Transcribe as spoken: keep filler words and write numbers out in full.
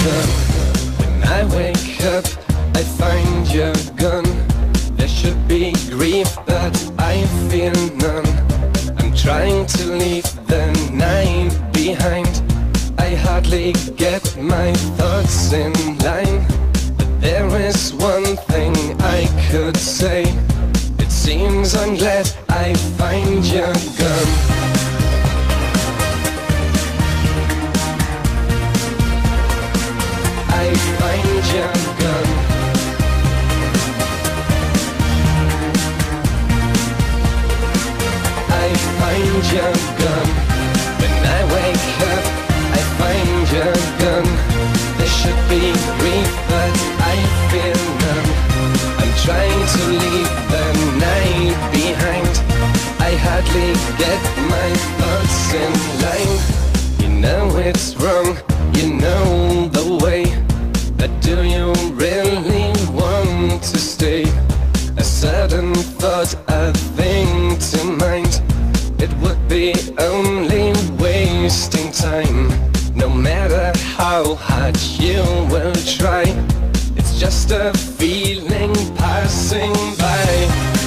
done. When I wake up, I find you're gone. There should be grief, but I feel none. I'm trying to leave the night behind. I hardly get my thoughts in line. But there is one thing I could say. It seems I'm glad I find you're gone. I find you're gone. I find you're gone. When I wake up, I find you're gone. There should be grief, but I feel none. I'm trying to leave the night behind. I hardly get my thoughts in line. You know it's wrong, you know the way. But do you really want to stay? A sudden thought, a thing to mind. It would be only wasting time. No matter how hard you will try, it's just a feeling passing by.